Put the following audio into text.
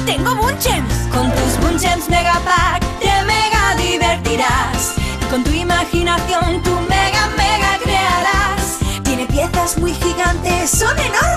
¡Tengo Bunchems! Con tus Bunchems Megapack te mega divertirás. Con tu imaginación tú mega crearás. Tiene piezas muy gigantes, son enormes.